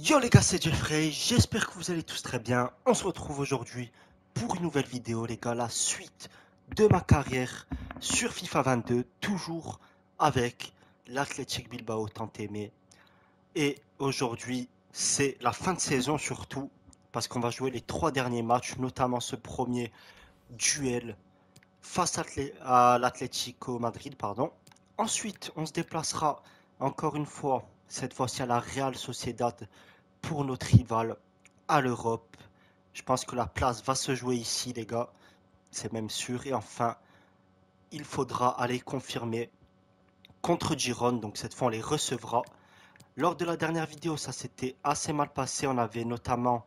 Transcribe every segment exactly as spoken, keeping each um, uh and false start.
Yo les gars, c'est Jeffrey, j'espère que vous allez tous très bien. On se retrouve aujourd'hui pour une nouvelle vidéo les gars, la suite de ma carrière sur FIFA vingt-deux, toujours avec l'Athletic Bilbao tant aimé. Et aujourd'hui, c'est la fin de saison surtout, parce qu'on va jouer les trois derniers matchs, notamment ce premier duel face à l'Atlético Madrid, pardon. Ensuite, on se déplacera encore une fois, cette fois-ci à la Real Sociedad, pour notre rival à l'Europe. Je pense que la place va se jouer ici, les gars. C'est même sûr. Et enfin, il faudra aller confirmer contre Girone. Donc cette fois, on les recevra. Lors de la dernière vidéo, ça s'était assez mal passé. On avait notamment...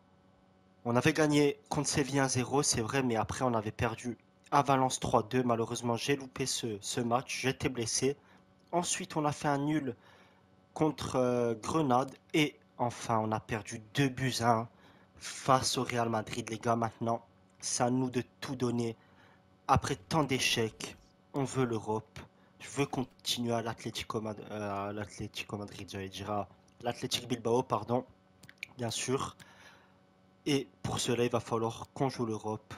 On avait gagné contre Séville un zéro, c'est vrai. Mais après, on avait perdu à Valence trois deux. Malheureusement, j'ai loupé ce, ce match. J'étais blessé. Ensuite, on a fait un nul contre euh, Grenade. Et enfin, on a perdu deux buts à un face au Real Madrid, les gars. Maintenant, c'est à nous de tout donner. Après tant d'échecs, on veut l'Europe. Je veux continuer à l'Atlético Mad euh, l'Atlético Madrid, j'allais dire à l'Athletic Bilbao, pardon, bien sûr. Et pour cela, il va falloir qu'on joue l'Europe.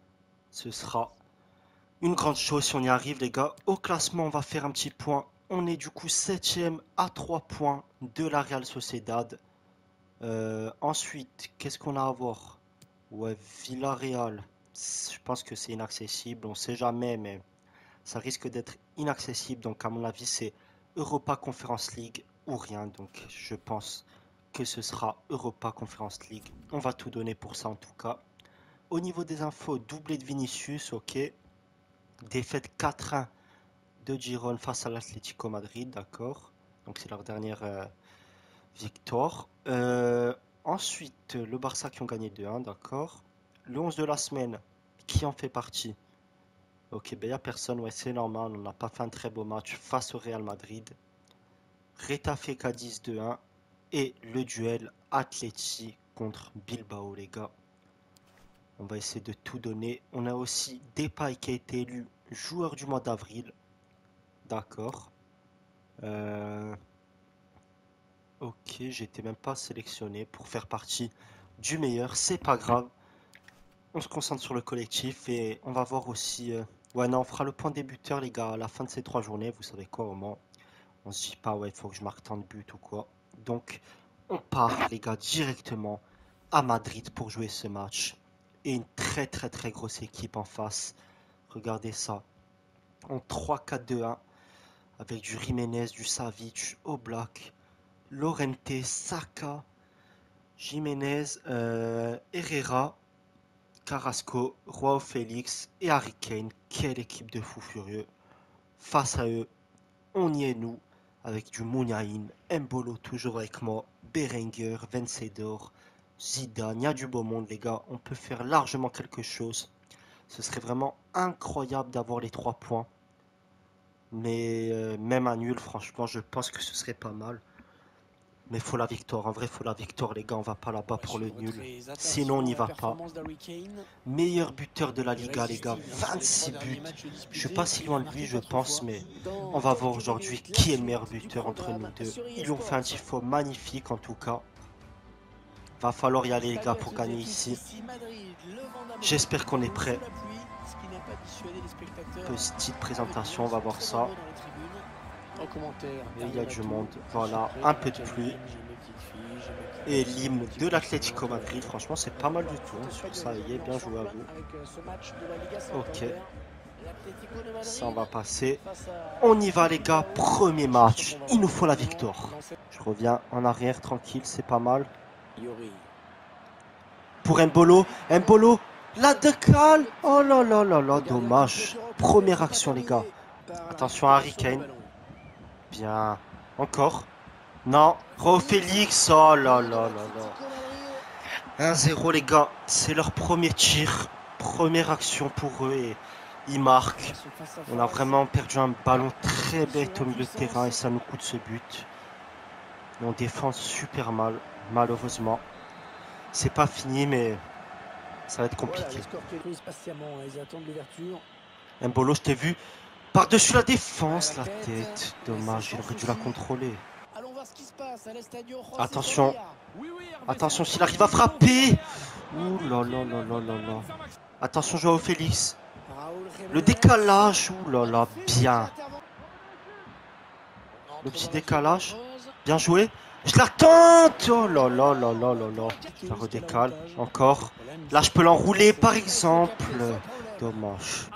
Ce sera une grande chose si on y arrive, les gars. Au classement, on va faire un petit point. On est du coup septième à trois points de la Real Sociedad. Euh, ensuite, qu'est-ce qu'on a à voir? Ouais, Villarreal. Je pense que c'est inaccessible. On sait jamais, mais ça risque d'être inaccessible. Donc, à mon avis, c'est Europa Conference League ou rien. Donc, je pense que ce sera Europa Conference League. On va tout donner pour ça, en tout cas. Au niveau des infos, doublé de Vinicius, ok. Défaite quatre un de Girone face à l'Atlético Madrid, d'accord. Donc, c'est leur dernière euh, victoire. Euh, ensuite, le Barça qui ont gagné deux un, d'accord. Le onze de la semaine, qui en fait partie? Ok, ben il n'y a personne, ouais, c'est normal, on n'a pas fait un très beau match face au Real Madrid. Retafe Cadiz deux un et le duel Atleti contre Bilbao, les gars. On va essayer de tout donner. On a aussi Depay qui a été élu joueur du mois d'avril. D'accord. Euh... Ok, j'étais même pas sélectionné pour faire partie du meilleur. C'est pas grave. On se concentre sur le collectif et on va voir aussi... euh, Ouais, non, on fera le point des buteurs, les gars, à la fin de ces trois journées. Vous savez quoi, au moins, on se dit pas, ouais, il faut que je marque tant de buts ou quoi. Donc, on part, les gars, directement à Madrid pour jouer ce match. Et une très, très, très grosse équipe en face. Regardez ça. En trois quatre deux un. Avec du Jiménez, du Savic, Oblak, Llorente, Saka, Jiménez, euh, Herrera, Carrasco, Joao Félix et Harry Kane. Quelle équipe de fous furieux. Face à eux, on y est nous, avec du Mouniaïn, Mbolo toujours avec moi, Berenguer, Vencedor, Zidane. Il y a du beau monde, les gars. On peut faire largement quelque chose. Ce serait vraiment incroyable d'avoir les trois points. Mais euh, même un nul, franchement, je pense que ce serait pas mal. Mais faut la victoire, en vrai, faut la victoire, les gars. On va pas là-bas pour le nul. Sinon, on n'y va pas. Meilleur buteur de la Liga, les gars. vingt-six buts. Je suis pas si loin de lui, je pense, mais on va voir aujourd'hui qui est le meilleur buteur entre nous deux. Ils lui ont fait un tifo magnifique, en tout cas. Va falloir y aller, les gars, pour gagner ici. J'espère qu'on est prêt. Petite présentation, on va voir ça. Et il y a du monde. Voilà, un peu de pluie. Et l'hymne de l'Atlético Madrid, franchement, c'est pas mal du tout. Hein. Sur ça, il est bien joué à vous. Ok. Ça, on va passer. On y va, les gars. Premier match. Il nous faut la victoire. Je reviens en arrière, tranquille, c'est pas mal. Pour Mbolo. Mbolo. La décale. Oh là là là là, dommage. Première action, les gars. Attention à Harry Kane. Bien. Encore. Non. Joao Félix. Oh là là là là. un zéro, les gars. C'est leur premier tir. Première action pour eux et ils marquent. On a vraiment perdu un ballon très bête au milieu de terrain et ça nous coûte ce but. Et on défend super mal, malheureusement. C'est pas fini, mais ça va être compliqué. Mbolo, je t'ai vu par-dessus la défense, la tête. Dommage, il aurait dû la contrôler. Attention. Attention s'il arrive à frapper. Ouh là là là là là là. Attention Joao Félix. Le décalage. Ouh là là, bien. Le petit décalage. Bien joué. Je la tente. Oh là là là là là là. Ça redécale. Encore. Là je peux l'enrouler par exemple. Dommage.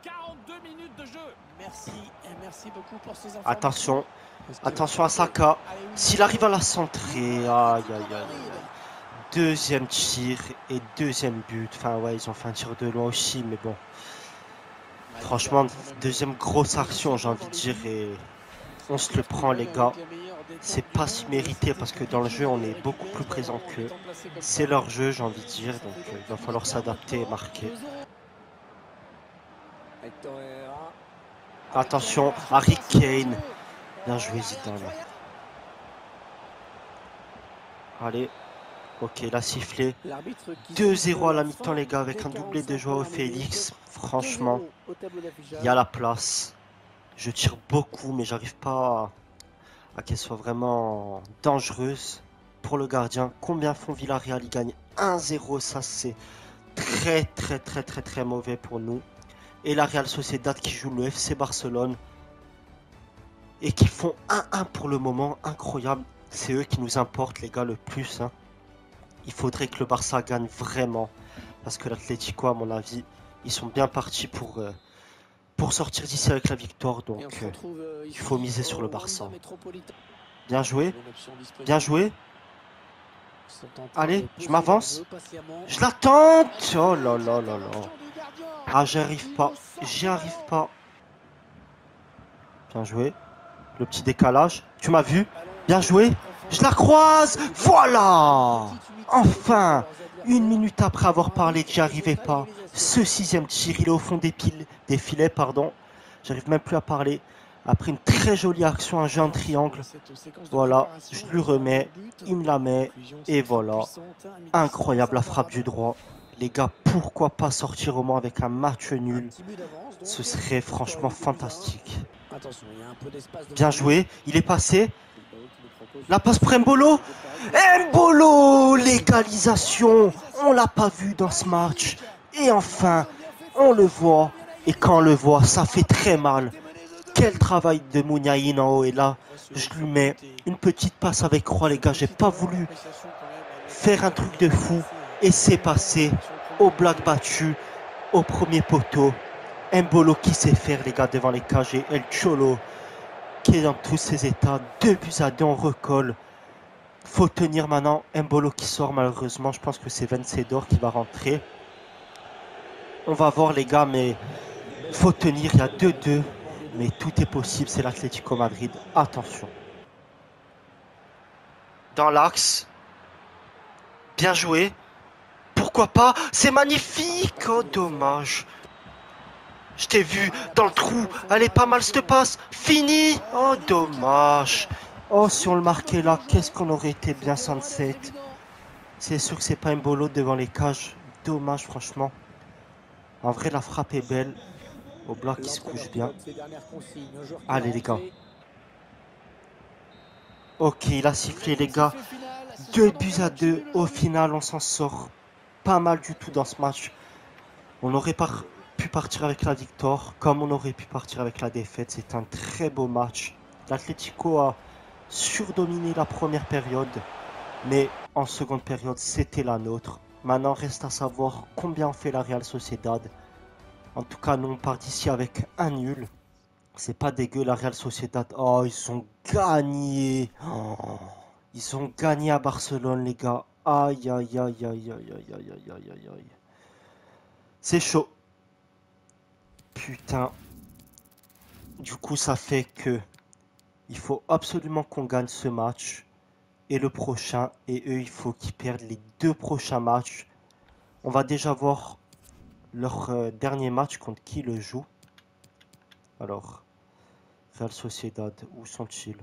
Attention. Attention à Saka. S'il arrive à la centrer. Aïe aïe aïe. Deuxième tir et deuxième but. Enfin ouais, ils ont fait un tir de loin aussi, mais bon. Franchement, deuxième grosse action, j'ai envie de dire, et on se le prend les gars. C'est pas si mérité parce que dans le jeu, on est beaucoup plus présent qu'eux. C'est leur jeu, j'ai envie de dire, donc euh, il va falloir s'adapter et marquer. Attention, Harry Kane. Bien joué Zidane. Allez. Ok, il a sifflé. deux zéro à la mi-temps les gars, avec un doublé de Joao Félix. Franchement, il y a la place. Je tire beaucoup, mais j'arrive pas à, à qu'elle soit vraiment dangereuse pour le gardien. Combien font Villarreal? Il gagne un zéro, ça c'est très très très très très mauvais pour nous. Et la Real Sociedad qui joue le F C Barcelone et qui font un un pour le moment, incroyable. C'est eux qui nous importent les gars le plus. Hein. Il faudrait que le Barça gagne vraiment. Parce que l'Atlético, à mon avis, ils sont bien partis pour, euh, pour sortir d'ici avec la victoire. Donc, euh, il faut miser sur le Barça. Bien joué. Bien joué. Allez, je m'avance. Je la tente. Oh là là là là. Ah, j'y arrive pas. J'y arrive pas. Bien joué. Le petit décalage. Tu m'as vu? Bien joué. Je la croise. Voilà. Enfin. Une minute après avoir parlé, j'y arrivais pas. Ce sixième tir, il est au fond des, piles, des filets, pardon. J'arrive même plus à parler. Après une très jolie action, un jeu en triangle. Voilà, je lui remets, il me la met, et voilà. Incroyable la frappe du droit. Les gars, pourquoi pas sortir au moins avec un match nul? Ce serait franchement fantastique. Bien joué, il est passé. La passe pour Mbolo. Mbolo, l'égalisation. On l'a pas vu dans ce match. Et enfin, on le voit. Et quand on le voit, ça fait très mal. Quel travail de Mouniaïn en haut. Et là, je lui mets une petite passe avec croix, les gars. J'ai pas voulu faire un truc de fou. Et c'est passé au black battu, au premier poteau. Mbolo qui sait faire, les gars, devant les cages. Et El Cholo qui est dans tous ses états. Deux buts à deux, on recolle. Faut tenir maintenant. Mbolo qui sort malheureusement. Je pense que c'est Vencedor qui va rentrer. On va voir les gars, mais faut tenir. Il y a deux deux. Mais tout est possible. C'est l'Atlético Madrid. Attention. Dans l'axe. Bien joué. Pourquoi pas? C'est magnifique. Oh, dommage. Je t'ai vu dans le trou. Elle est pas mal cette passe. Fini. Oh, dommage. Oh, si on le marquait là, qu'est-ce qu'on aurait été bien Sunset. C'est sûr que c'est pas un bolo devant les cages. Dommage, franchement. En vrai, la frappe est belle. Au bloc qui se couche bien. Allez, les gars. Ok, il a sifflé, les gars. Deux buts à deux. Au final, on s'en sort pas mal du tout dans ce match. On aurait par... pu partir avec la victoire, comme on aurait pu partir avec la défaite. C'est un très beau match. L'Atlético a surdominé la première période, mais en seconde période, c'était la nôtre. Maintenant, reste à savoir combien fait la Real Sociedad. En tout cas, nous, on part d'ici avec un nul. C'est pas dégueu, la Real Sociedad. Oh, ils ont gagné. Oh, ils ont gagné à Barcelone, les gars. Aïe, aïe, aïe, aïe, aïe, aïe, aïe, aïe, aïe, aïe, aïe. C'est chaud. Putain. Du coup, ça fait que il faut absolument qu'on gagne ce match et le prochain. Et eux, il faut qu'ils perdent les deux prochains matchs. On va déjà voir leur euh, dernier match contre qui le joue. Alors, Real Sociedad, où sont-ils?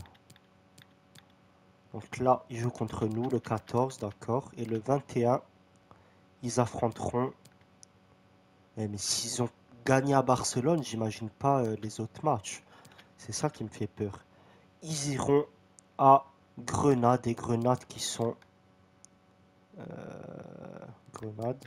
Donc là, ils jouent contre nous le quatorze, d'accord. Et le vingt et un, ils affronteront. Eh, mais s'ils ont gagné à Barcelone, j'imagine pas euh, les autres matchs. C'est ça qui me fait peur. Ils iront à Grenade et Grenade qui sont... Euh, Grenade.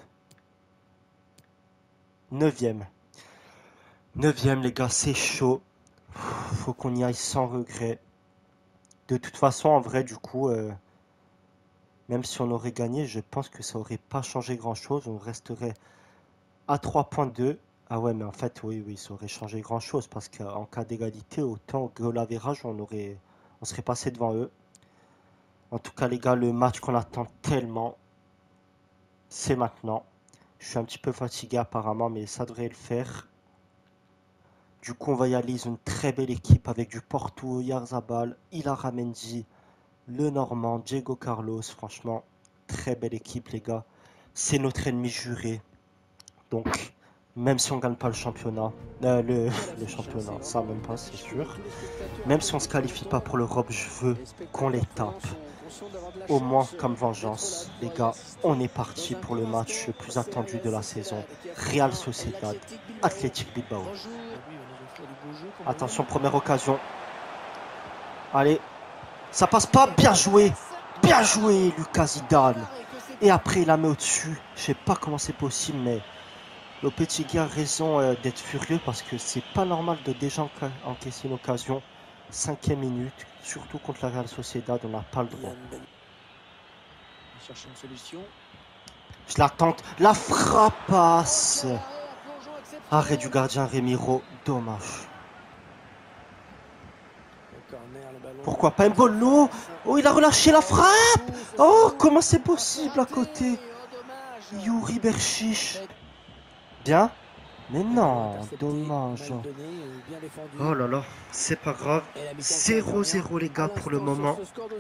Neuvième. Neuvième, les gars, c'est chaud. Faut qu'on y aille sans regret. De toute façon, en vrai, du coup, euh, même si on aurait gagné, je pense que ça aurait pas changé grand-chose. On resterait à trois point deux. Ah ouais, mais en fait, oui, oui, ça aurait changé grand-chose parce qu'en cas d'égalité, autant goal average, on aurait, on serait passé devant eux. En tout cas, les gars, le match qu'on attend tellement, c'est maintenant. Je suis un petit peu fatigué apparemment, mais ça devrait le faire. Du coup, on va y aller. Ils ont une très belle équipe avec du Porto, Yarzabal, Ilara Mendy, le Normand, Diego Carlos. Franchement, très belle équipe, les gars. C'est notre ennemi juré. Donc, même si on gagne pas le championnat, euh, le, le championnat, ça même pas, c'est sûr. Même si on se qualifie pas pour l'Europe, je veux qu'on les tape. Au moins comme vengeance, les gars, on est parti pour le match le plus attendu de la saison. Real Sociedad, Athletic Bilbao. Attention, première occasion. Allez, ça passe pas, bien joué. Bien joué, Lucas Zidane. Et après, il la met au-dessus. Je sais pas comment c'est possible, mais Lopetegui a raison euh, d'être furieux parce que c'est pas normal de déjà enca encaisser une occasion. Cinquième minute, surtout contre la Real Sociedad, on n'a pas le droit. Je la tente, la frappasse. Arrêt du gardien Remiro, dommage. Pourquoi pas Mbolo? Oh, il a relâché la frappe. Oh, comment c'est possible à côté? Yuri Berchiche. Bien? Mais non, dommage. Oh là là, c'est pas grave. zéro zéro les gars pour le moment.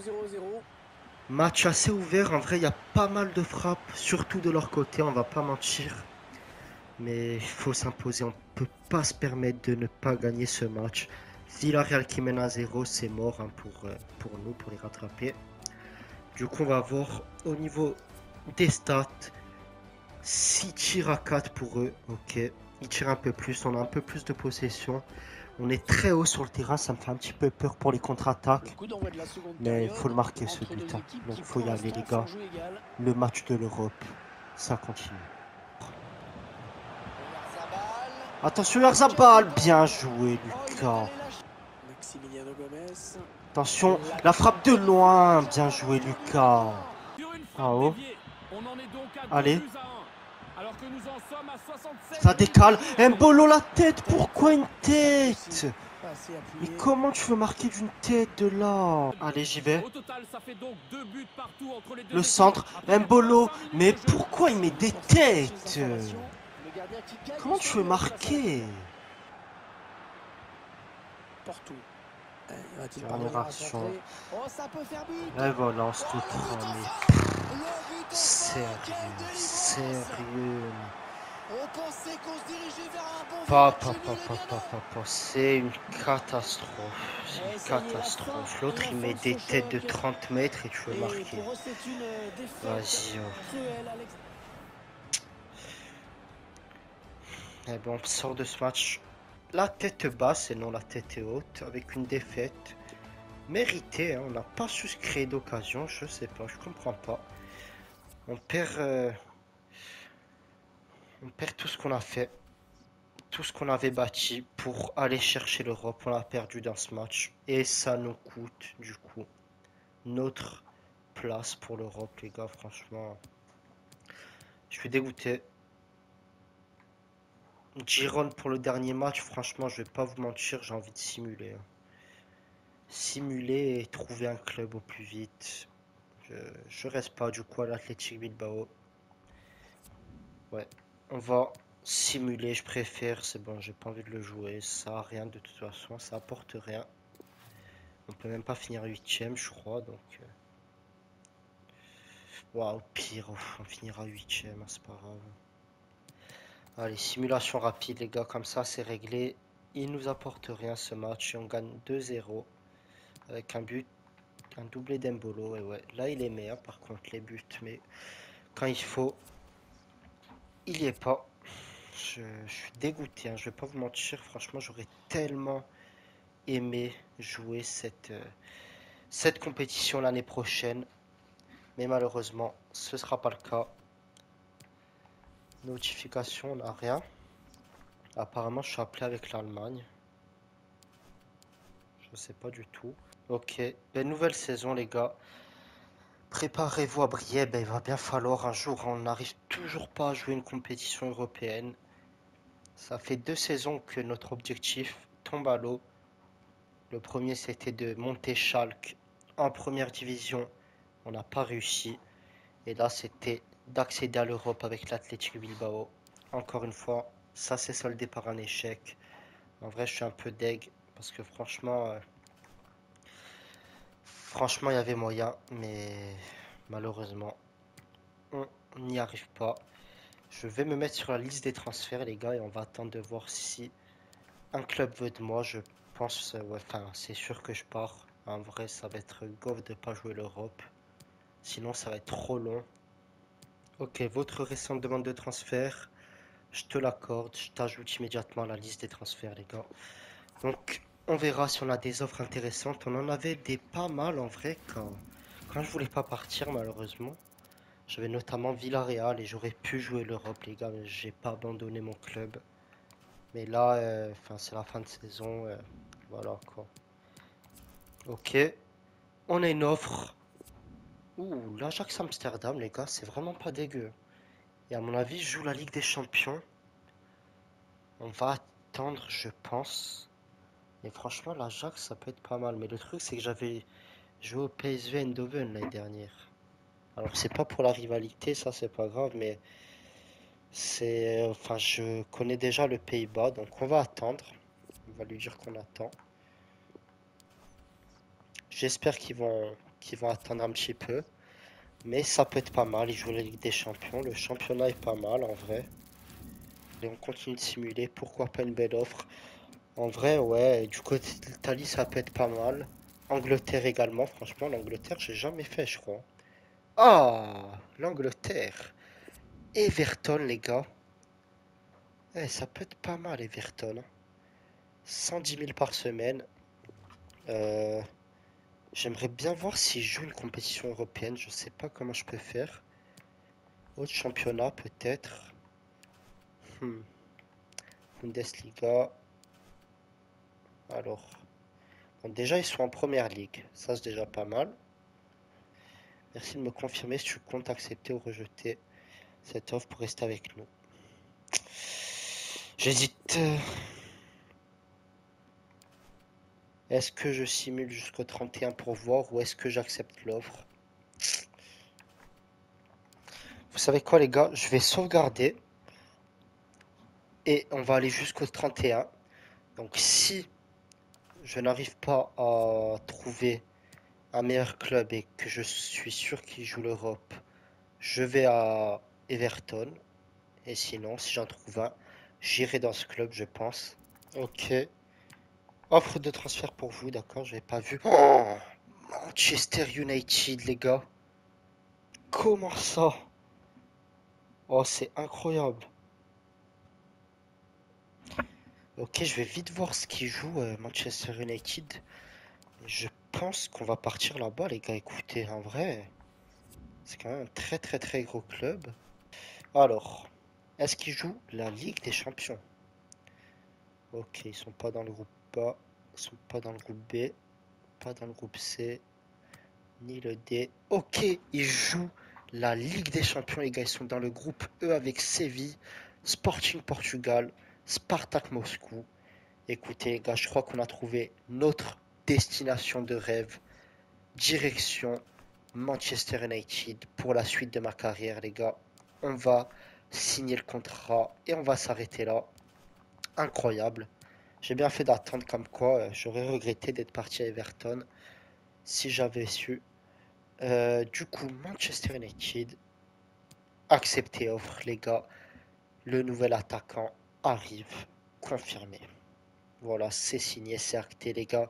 Match assez ouvert. En vrai, il y a pas mal de frappes, surtout de leur côté, on va pas mentir. Mais il faut s'imposer, on peut pas se permettre de ne pas gagner ce match. Villarreal qui mène à zéro, c'est mort hein, pour, euh, pour nous, pour les rattraper. Du coup, on va voir au niveau des stats. six tirs à quatre pour eux, ok. Ils tirent un peu plus, on a un peu plus de possession. On est très haut sur le terrain, ça me fait un petit peu peur pour les contre-attaques. Mais il faut le marquer ce but. Hein. Donc il faut y aller les gars. Le match de l'Europe, ça continue. Attention Yarzabal, bien joué Lucas. Attention, la frappe de loin, bien joué Lucas. En haut. Allez. Ça décale. Mbolo la tête, pourquoi une tête? Mais comment tu veux marquer d'une tête de là? Allez, j'y vais. Le centre, Mbolo. Mais pourquoi il met des têtes? Comment tu veux marquer? Dernière action. Et voilà, on se retrouve. Sérieux, sérieux. Papa, papa, papa, papa, c'est une catastrophe. C'est une catastrophe. L'autre il met des têtes de trente mètres et tu veux marquer. Vas-y. Oh. Eh ben, on sort de ce match la tête basse et non la tête haute avec une défaite méritée. Hein. On n'a pas su se créer d'occasion. Je sais pas, je comprends pas. On perd, euh, on perd tout ce qu'on a fait. Tout ce qu'on avait bâti pour aller chercher l'Europe, on l'a perdu dans ce match. Et ça nous coûte, du coup, notre place pour l'Europe, les gars. Franchement, je suis dégoûté. Giron pour le dernier match, franchement, je vais pas vous mentir, j'ai envie de simuler. Hein. Simuler et trouver un club au plus vite. Je, je reste pas, du coup, à l'Athletic Bilbao. Ouais, on va simuler, je préfère, c'est bon, j'ai pas envie de le jouer, ça a rien de toute façon, ça apporte rien. On peut même pas finir huitième, je crois, donc... Waouh, pire, on finira huitième, c'est pas grave. Allez, simulation rapide, les gars, comme ça, c'est réglé. Il nous apporte rien ce match, et on gagne deux zéro. Avec un but, un doublé d'Embolo, et ouais, là, il est meilleur, par contre, les buts, mais quand il faut, il y est pas. Je, je suis dégoûté, hein, je vais pas vous mentir, franchement, j'aurais tellement aimé jouer cette, euh, cette compétition l'année prochaine. Mais malheureusement, ce ne sera pas le cas. Notification, on n'a rien. Apparemment, je suis appelé avec l'Allemagne. Je sais pas du tout. Ok, ben, nouvelle saison, les gars. Préparez-vous à briller. Ben, il va bien falloir un jour. On n'arrive toujours pas à jouer une compétition européenne. Ça fait deux saisons que notre objectif tombe à l'eau. Le premier, c'était de monter Schalke en première division. On n'a pas réussi. Et là, c'était d'accéder à l'Europe avec l'Athletic Bilbao. Encore une fois, ça s'est soldé par un échec. En vrai, je suis un peu deg parce que franchement, euh, franchement, il y avait moyen, mais malheureusement, on n'y arrive pas. Je vais me mettre sur la liste des transferts, les gars, et on va attendre de voir si un club veut de moi. Je pense, euh, ouais, enfin, c'est sûr que je pars. En vrai, ça va être goff de pas jouer l'Europe. Sinon, ça va être trop long. Ok, votre récente demande de transfert, je te l'accorde. Je t'ajoute immédiatement à la liste des transferts, les gars. Donc, on verra si on a des offres intéressantes. On en avait des pas mal en vrai quand, quand je voulais pas partir, malheureusement. J'avais notamment Villarreal et j'aurais pu jouer l'Europe, les gars, mais j'ai pas abandonné mon club. Mais là, euh, enfin, c'est la fin de saison. euh, voilà quoi. Ok, on a une offre. Ouh, l'Ajax Amsterdam, les gars, c'est vraiment pas dégueu. Et à mon avis, je joue la Ligue des Champions. On va attendre, je pense. Et franchement, l'Ajax, ça peut être pas mal. Mais le truc, c'est que j'avais joué au P S V Eindhoven l'année dernière. Alors, c'est pas pour la rivalité, ça, c'est pas grave, mais c'est. Enfin, je connais déjà le Pays-Bas, donc on va attendre. On va lui dire qu'on attend. J'espère qu'ils vont, qu'ils vont attendre un petit peu. Mais ça peut être pas mal. Ils jouent la Ligue des Champions. Le championnat est pas mal, en vrai. Et on continue de simuler. Pourquoi pas une belle offre? En vrai, ouais, du côté de l'Italie, ça peut être pas mal. Angleterre également, franchement, l'Angleterre, j'ai jamais fait, je crois. Ah, l'Angleterre. Everton, les gars. Eh, ça peut être pas mal, Everton. cent dix mille par semaine. Euh, J'aimerais bien voir si je joue une compétition européenne. Je sais pas comment je peux faire. Autre championnat, peut-être. Hmm. Bundesliga. Alors. Bon, déjà, ils sont en première ligue. Ça, c'est déjà pas mal. Merci de me confirmer si tu comptes accepter ou rejeter cette offre pour rester avec nous. J'hésite. Est-ce que je simule jusqu'au trente et un pour voir ou est-ce que j'accepte l'offre? Vous savez quoi, les gars? Je vais sauvegarder et on va aller jusqu'au trente et un. Donc, si je n'arrive pas à trouver un meilleur club et que je suis sûr qu'il joue l'Europe, je vais à Everton. Et sinon, si j'en trouve un, j'irai dans ce club, je pense. Ok. Offre de transfert pour vous, d'accord, j'avais pas vu. Oh, Manchester United, les gars. Comment ça? Oh, c'est incroyable. Ok, je vais vite voir ce qui joue euh, Manchester United. Je pense qu'on va partir là-bas, les gars. Écoutez, en vrai, c'est quand même un très très très gros club. Alors, est-ce qu'ils jouent la Ligue des Champions? Ok, ils sont pas dans le groupe A, ils sont pas dans le groupe B, pas dans le groupe C, ni le D. Ok, ils jouent la Ligue des Champions, les gars. Ils sont dans le groupe E avec Séville, Sporting Portugal, Spartak Moscou. Écoutez, les gars, je crois qu'on a trouvé notre destination de rêve. Direction Manchester United pour la suite de ma carrière, les gars. On va signer le contrat et on va s'arrêter là. Incroyable. J'ai bien fait d'attendre comme quoi euh, j'aurais regretté d'être parti à Everton si j'avais su. Euh, du coup, Manchester United, accepté offre, les gars. Le nouvel attaquant arrive, confirmé. Voilà, c'est signé, c'est acté, les gars.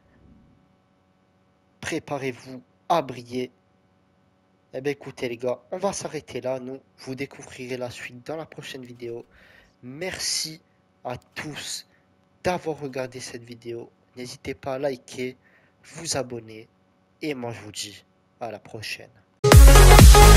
Préparez-vous à briller. Eh bien, écoutez, les gars, on va s'arrêter là. Nous, vous découvrirez la suite dans la prochaine vidéo. Merci à tous d'avoir regardé cette vidéo. N'hésitez pas à liker, vous abonner Et moi je vous dis à la prochaine.